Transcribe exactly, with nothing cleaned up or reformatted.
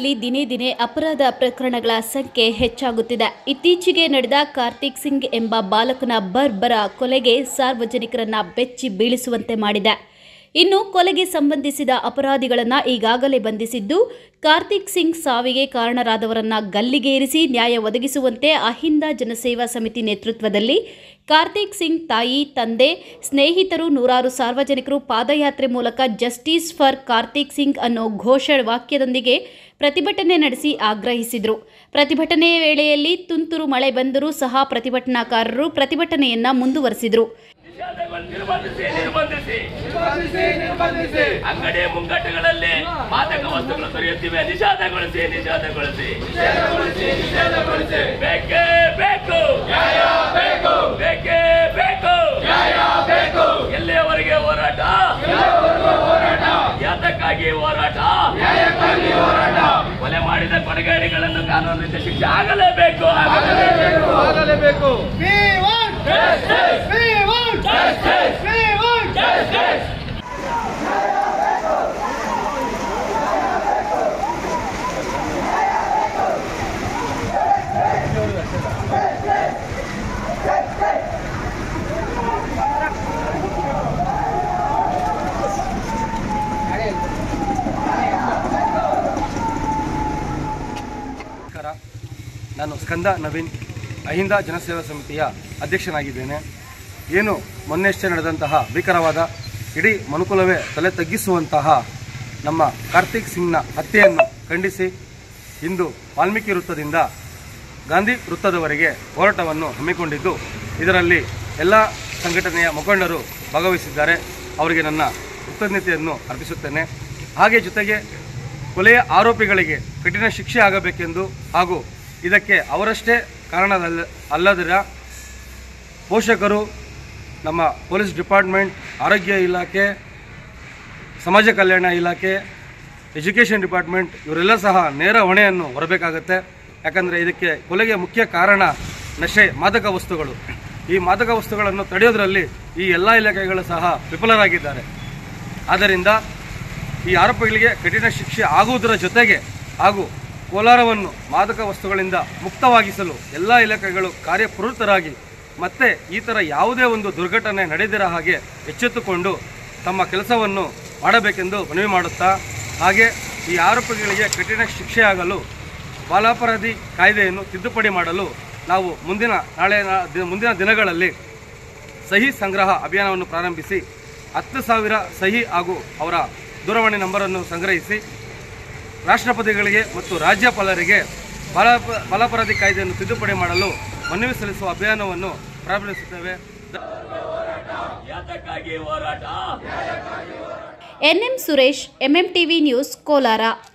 ಜಿಲ್ಲೆಯಲ್ಲಿ ದಿನೇ ದಿನೇ ಅಪರಾಧ ಪ್ರಕರಣಗಳ ಸಂಖ್ಯೆ ಹೆಚ್ಚಾಗುತ್ತಿದೆ. ಇತ್ತೀಚೆಗೆ ನಡೆದ ಕಾರ್ತಿಕ್ ಸಿಂಗ್ ಎಂಬ ಬಾಲಕನ ಬರ್ಬರ ಕೊಲೆಗೆ ಸಾರ್ವಜನಿಕರನ್ನ ಬೆಚ್ಚಿ ಬೀಳಿಸುವಂತೆ ಮಾಡಿದೆ. ಇನ್ನು ಕೊಲೆಗೆ ಸಂಬಂಧಿಸಿದ ಅಪರಾಧಿಗಳನ್ನು ಈಗಾಗಲೇ ಬಂಧಿಸಿದ್ದು, ಕಾರ್ತಿಕ್ ಸಿಂಗ್ ಸಾವಿಗೆ ಕಾರಣರಾದವರನ್ನ ಗಲ್ಲಿಗೇರಿಸಿ ನ್ಯಾಯ ಒದಗಿಸುವಂತೆ ಅಹಿಂದ ಜನಸೇವಾ ಸಮಿತಿ ನೇತೃತ್ವದಲ್ಲಿ ಕಾರ್ತಿಕ್ ಸಿಂಗ್ ತಾಯಿ, ತಂದೆ, ಸ್ನೇಹಿತರು, ನೂರಾರು ಸಾರ್ವಜನಿಕರು ಪಾದಯಾತ್ರೆ ಮೂಲಕ ಜಸ್ಟಿಸ್ ಫಾರ್ ಕಾರ್ತಿಕ್ ಸಿಂಗ್ ಅನ್ನೋ ಘೋಷವಾಕ್ಯದೊಂದಿಗೆ ಪ್ರತಿಭಟನೆ ನಡೆಸಿ ಆಗ್ರಹಿಸಿದರು. ಪ್ರತಿಭಟನೆಯ ವೇಳೆಯಲ್ಲಿ ತುಂತುರು ಮಳೆ ಬಂದರೂ ಸಹ ಪ್ರತಿಭಟನಾಕಾರರು ಪ್ರತಿಭಟನೆಯನ್ನ ಮುಂದುವರೆಸಿದರು. ಅಂಗಡಿ ಮುಂಗಟ್ಟುಗಳಲ್ಲಿ ಮಾದಕ ವಸ್ತುಗಳು ದೊರೆಯುತ್ತಿವೆ. ನಿಷೇಧಗೊಳಿಸಿ ನಿಷೇಧಗೊಳಿಸಿ ಬೇಕೇ ಬೇಕು ಬೇಕೇ ಬೇಕು ಎಲ್ಲಿಯವರೆಗೆ ಹೋರಾಟ? ಯಾತಕ್ಕಾಗಿ ಹೋರಾಟ? ಕೊಲೆ ಮಾಡಿದ ಕೊಲೆಗಾರಿಗಳನ್ನು ಕಾನೂನಿನಿಂದ ಶಿಕ್ಷೆ ಆಗಲೇಬೇಕು ಆಗಲೇಬೇಕು. ನಾನು ಸ್ಕಂದ ನವೀನ್, ಅಹಿಂದ ಜನಸೇವಾ ಸಮಿತಿಯ ಅಧ್ಯಕ್ಷನಾಗಿದ್ದೇನೆ. ಏನು ಮೊನ್ನೆಷ್ಟೇ ನಡೆದಂತಹ ಭೀಕರವಾದ ಇಡೀ ಮನುಕುಲವೇ ತಲೆ ತಗ್ಗಿಸುವಂತಹ ನಮ್ಮ ಕಾರ್ತಿಕ್ ಸಿಂಗ್ನ ಹತ್ಯೆಯನ್ನು ಖಂಡಿಸಿ ಇಂದು ವಾಲ್ಮೀಕಿ ವೃತ್ತದಿಂದ ಗಾಂಧಿ ವೃತ್ತದವರೆಗೆ ಹೋರಾಟವನ್ನು ಹಮ್ಮಿಕೊಂಡಿದ್ದು, ಇದರಲ್ಲಿ ಎಲ್ಲ ಸಂಘಟನೆಯ ಮುಖಂಡರು ಭಾಗವಹಿಸಿದ್ದಾರೆ. ಅವರಿಗೆ ನನ್ನ ಕೃತಜ್ಞತೆಯನ್ನು ಅರ್ಪಿಸುತ್ತೇನೆ. ಹಾಗೆ ಜೊತೆಗೆ ಕೊಲೆಯ ಆರೋಪಿಗಳಿಗೆ ಕಠಿಣ ಶಿಕ್ಷೆ ಆಗಬೇಕೆಂದು ಹಾಗೂ ಇದಕ್ಕೆ ಅವರಷ್ಟೇ ಕಾರಣದಲ್ಲ ಅಲ್ಲದಿರ ಪೋಷಕರು, ನಮ್ಮ ಪೊಲೀಸ್ ಡಿಪಾರ್ಟ್ಮೆಂಟ್, ಆರೋಗ್ಯ ಇಲಾಖೆ, ಸಮಾಜ ಕಲ್ಯಾಣ ಇಲಾಖೆ, ಎಜುಕೇಷನ್ ಡಿಪಾರ್ಟ್ಮೆಂಟ್ ಇವರೆಲ್ಲ ಸಹ ನೇರ ಹೊಣೆಯನ್ನು ಹೊರಬೇಕಾಗತ್ತೆ. ಯಾಕಂದರೆ ಇದಕ್ಕೆ ಕೊಲೆಗೆ ಮುಖ್ಯ ಕಾರಣ ನಶೆ, ಮಾದಕ ವಸ್ತುಗಳು. ಈ ಮಾದಕ ವಸ್ತುಗಳನ್ನು ತಡೆಯೋದರಲ್ಲಿ ಈ ಎಲ್ಲ ಇಲಾಖೆಗಳು ಸಹ ವಿಫಲರಾಗಿದ್ದಾರೆ. ಆದ್ದರಿಂದ ಈ ಆರೋಪಿಗಳಿಗೆ ಕಠಿಣ ಶಿಕ್ಷೆ ಆಗುವುದರ ಜೊತೆಗೆ ಹಾಗೂ ಕೋಲಾರವನ್ನು ಮಾದಕ ವಸ್ತುಗಳಿಂದ ಮುಕ್ತವಾಗಿಸಲು ಎಲ್ಲ ಇಲಾಖೆಗಳು ಕಾರ್ಯಪ್ರವೃತ್ತರಾಗಿ ಮತ್ತೆ ಈ ಥರ ಯಾವುದೇ ಒಂದು ದುರ್ಘಟನೆ ನಡೆದಿರೋ ಹಾಗೆ ಎಚ್ಚೆತ್ತುಕೊಂಡು ತಮ್ಮ ಕೆಲಸವನ್ನು ಮಾಡಬೇಕೆಂದು ಮನವಿ ಮಾಡುತ್ತಾ, ಹಾಗೆ ಈ ಆರೋಪಿಗಳಿಗೆ ಕಠಿಣ ಶಿಕ್ಷೆಯಾಗಲು ಬಾಲಾಪರಾಧಿ ಕಾಯ್ದೆಯನ್ನು ತಿದ್ದುಪಡಿ ಮಾಡಲು ನಾವು ಮುಂದಿನ ನಾಳೆ ಮುಂದಿನ ದಿನಗಳಲ್ಲಿ ಸಹಿ ಸಂಗ್ರಹ ಅಭಿಯಾನವನ್ನು ಪ್ರಾರಂಭಿಸಿ ಹತ್ತು ಸಾವಿರ ಸಹಿ ಹಾಗೂ ಅವರ ದೂರವಾಣಿ ನಂಬರನ್ನು ಸಂಗ್ರಹಿಸಿ ರಾಷ್ಟ್ರಪತಿಗಳಿಗೆ ಮತ್ತು ರಾಜ್ಯಪಾಲರಿಗೆ ಬಾಲಾಪ ಬಾಲಾಪರಾಧಿ ಕಾಯ್ದೆಯನ್ನು ತಿದ್ದುಪಡಿ ಮಾಡಲು ಮನವಿ ಸಲ್ಲಿಸುವ ಅಭಿಯಾನವನ್ನು ಪ್ರಾರಂಭಿಸುತ್ತೇವೆ. N M Suresh, M M TV news, Kolar.